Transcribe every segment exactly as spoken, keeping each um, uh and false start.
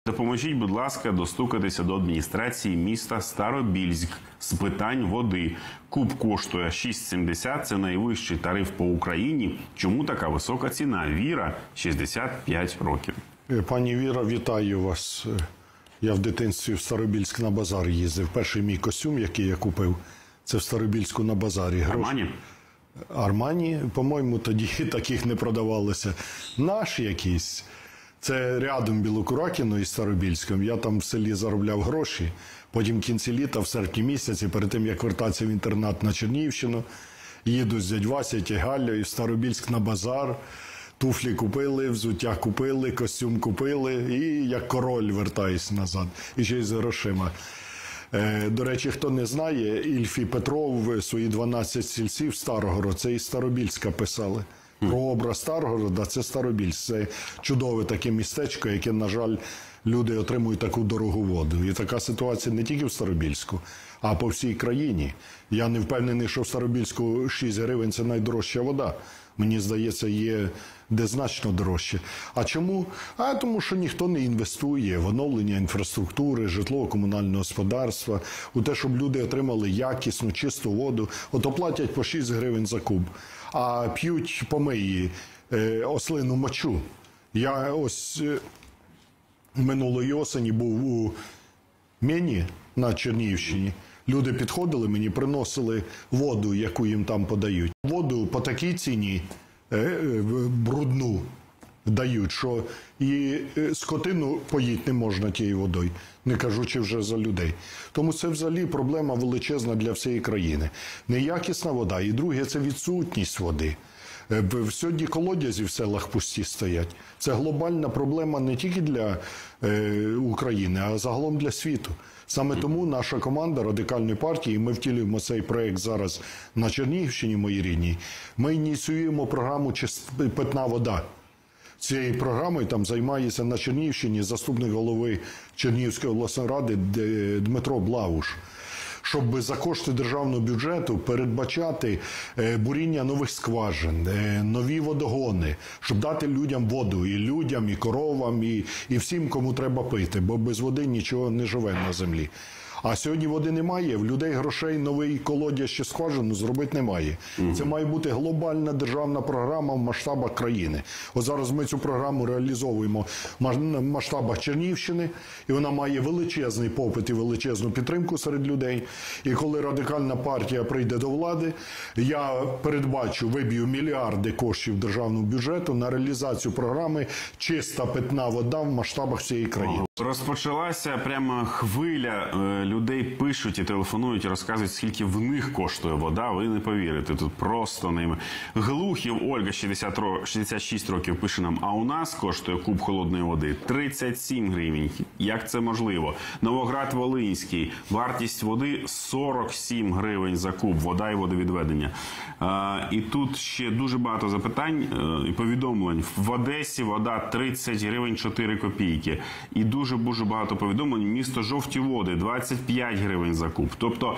Допоможіть, будь ласка, достукатися до адміністрації міста Старобільськ з питань води. Куб коштує шість сімдесят, це найвищий тариф по Україні. Чому така висока ціна? Віра, шістдесят п'ять років. Пані Віра, вітаю вас. Я в дитинстві в Старобільськ на базар їздив. Перший мій костюм, який я купив, це в Старобільську на базарі. Армані? Армані, по-моєму, тоді таких не продавалося. Наш якийсь. Це рядом Білокуракіно і Старобільськом. Я там в селі заробляв гроші. Потім в кінці літа, в серпні місяці, перед тим, як вертатися в інтернат на Чернігівщину, їду з дядь Вася і Галею в Старобільськ на базар. Туфлі купили, взуття купили, костюм купили і як король вертаюсь назад. І ще й з грошима. До речі, хто не знає, Ільф і Петров свої дванадцять сільців Старогород, це із Старобільська писали. Про образ Старгорода – це Старобільськ. Це чудове таке містечко, яке, на жаль, люди отримують таку дорогу воду. І така ситуація не тільки в Старобільську, а по всій країні. Я не впевнений, що в Старобільську шість гривень – це найдорожча вода. Мені здається, є де значно дорожче. А чому? А тому, що ніхто не інвестує в оновлення інфраструктури, житлово-комунального господарства, у те, щоб люди отримали якісну, чисту воду. Ото платять по шість гривень за куб, а п'ють помиї, е, ослину мочу. Я ось е, минулої осені був у Мені на Чернігівщині. Люди підходили, мені приносили воду, яку їм там подають. Воду по такій ціні е, брудну дають, що і скотину поїти не можна тією водою, не кажучи вже за людей. Тому це взагалі проблема величезна для всієї країни. Неякісна вода. І друге – це відсутність води. Сьогодні колодязі в селах пусті стоять. Це глобальна проблема не тільки для е, України, а загалом для світу. Саме тому наша команда Радикальної партії, ми втілюємо цей проєкт зараз на Чернігівщині, моїй рідній, ми ініціюємо програму «Питна вода». Цією програмою там займається на Чернігівщині заступник голови Чернігівської обласної ради Дмитро Блавуш. Щоб за кошти державного бюджету передбачати буріння нових скважин, нові водогони, щоб дати людям воду, і людям, і коровам, і, і всім, кому треба пити, бо без води нічого не живе на землі. А сьогодні води немає, в людей грошей новий колодязь чи скважину зробити немає. Mm-hmm. Це має бути глобальна державна програма в масштабах країни. От зараз ми цю програму реалізовуємо в масштабах Чернігівщини, і вона має величезний попит і величезну підтримку серед людей. І коли Радикальна партія прийде до влади, я передбачу, виб'ю мільярди коштів державного бюджету на реалізацію програми «Чиста питна вода» в масштабах всієї країни. Розпочалася прямо хвиля. Людей пишуть і телефонують, і розказують, скільки в них коштує вода. Ви не повірите, тут просто ними. Глухів Ольга, шістдесят шість років, пише нам, а у нас коштує куб холодної води тридцять сім гривень. Як це можливо? Новоград-Волинський, вартість води сорок сім гривень за куб, вода і водовідведення. А, і тут ще дуже багато запитань і повідомлень. В Одесі вода тридцять гривень чотири копійки. І дуже-дуже багато повідомлень. Місто Жовті Води, двадцять п'ять гривень за куб. Тобто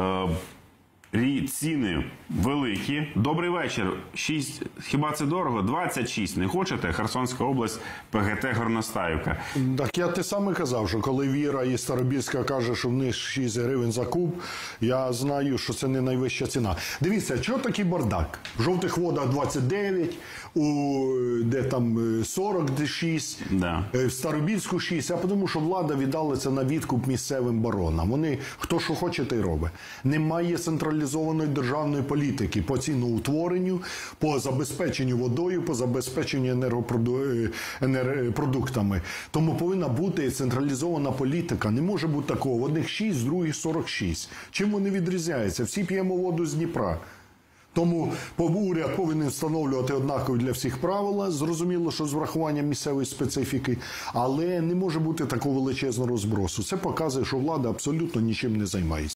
е, ціни великі. Добрий вечір. шість. Хіба це дорого? двадцять шість. Не хочете? Херсонська область, ПГТ Горностаївка. Так я те саме казав, що коли Віра із Старобільська каже, що в них шість гривень за куб, я знаю, що це не найвища ціна. Дивіться, чого такий бардак? В Жовтих Водах двадцять дев'ять, у де там сорок шість, да. В Старобільську шість. А тому, що влада віддала це на відкуп місцевим баронам. Вони хто що хоче, те й робить. Немає централізованої державної політики по ціноутворенню, по забезпеченню водою, по забезпеченню енергопродуктами. Тому повинна бути централізована політика. Не може бути такого. В одних шість, в других сорок шість. Чим вони відрізняються? Всі п'ємо воду з Дніпра. Тому уряд повинен встановлювати однакові для всіх правила, зрозуміло, що з врахуванням місцевої специфіки, але не може бути такого величезного розбросу. Це показує, що влада абсолютно нічим не займається.